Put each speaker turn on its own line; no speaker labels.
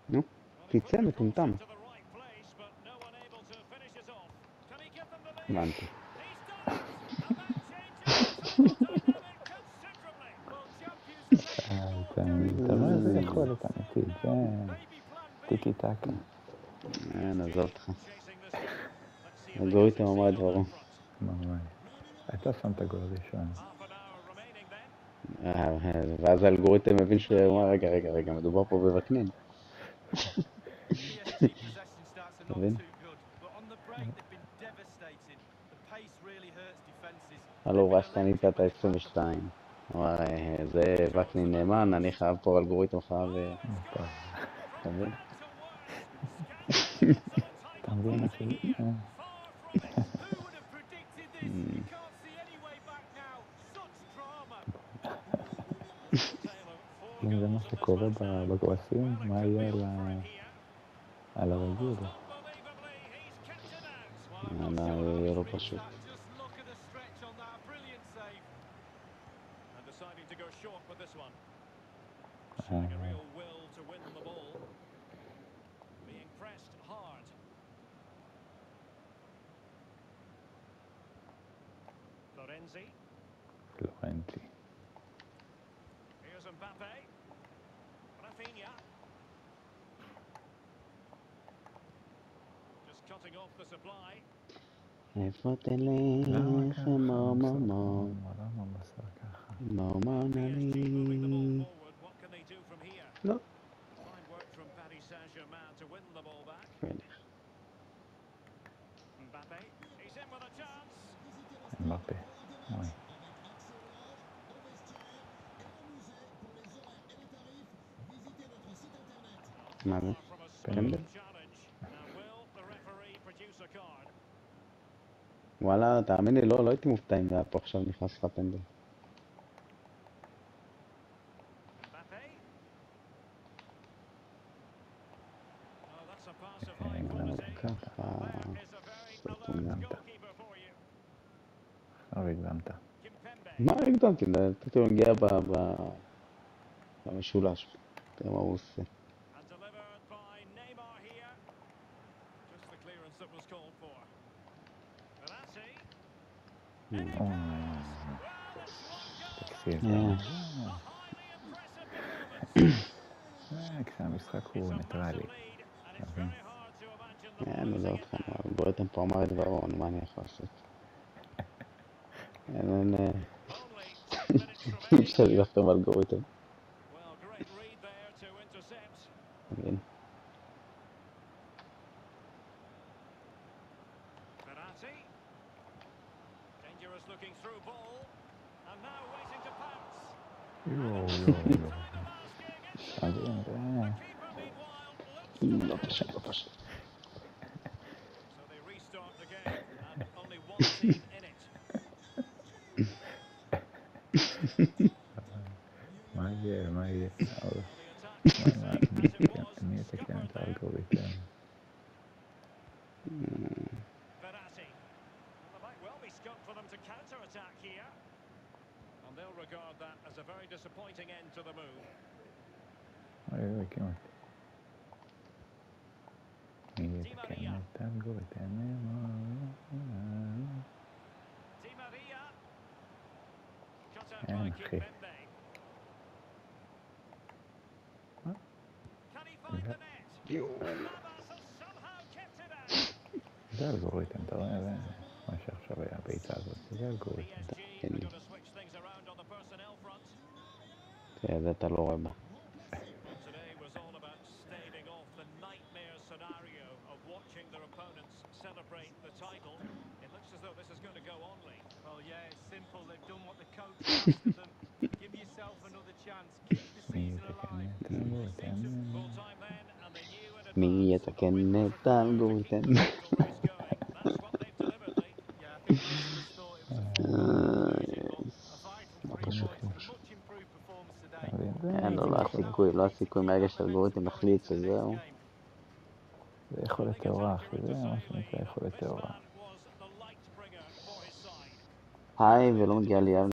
נו, תצא מטומטם. הבנתי.
אתה רואה, זה יכולת אמיתית, זה טיקי טקה.
נעזוב אותך. אלגוריתם אמר את דברו.
ממש. אתה שמת גול ראשון.
ואז האלגוריתם מבין שהוא אמר, רגע, מדובר פה בבקנין. מבין? הלו רשת ניתה את ה-22. אמר, זה וקנין נאמן, אני חייב פה אלגוריתם חייב... אתה מבין?
אתה מבין מה שלי? אם זה מה שקורה בגרסים, מה יהיה על הרגיל?
יהיה לא פשוט.
פלורנטי.
איפה תלך, מומו,
למה בסר ככה?
מומו נלי. לא.
אמבפה. אוי.
מה זה?
פנדל?
וואלה, תאמין לי, לא הייתי מופתע אם היה פה עכשיו נכנס לך פנדל. ככה...
עכשיו הקדמת.
מה הקדמתי? פתאום מגיע במשולש. תראה מה הוא עושה.
תקשיב. כשהמשחק הוא ניטרלי.
אני לא אותך, אלגוריתם פה אמר את דברו, מה אני יכול לעשות? אין... אפשר לחתום אלגוריתם. מבין? לא פשוט.
מה יהיה? מי יתקן את האלגוריתם? אוי, כמעט. מי יתקן את האלגוריתם? אין, אחי. זה אלגוריתם, אתה רואה? זה מה שעכשיו היה הביתה הזאת, זה אלגוריתם.
זה אתה לא רואה בה. מי יתקן את האלגוריתם? לא פשוט. לא הסיכוי מהרגע שהאלגוריתם החליט שזהו.
זה יכולת תאורה, אחי, זה מה שנקרא יכולת תאורה.
היי, ולא מגיע לי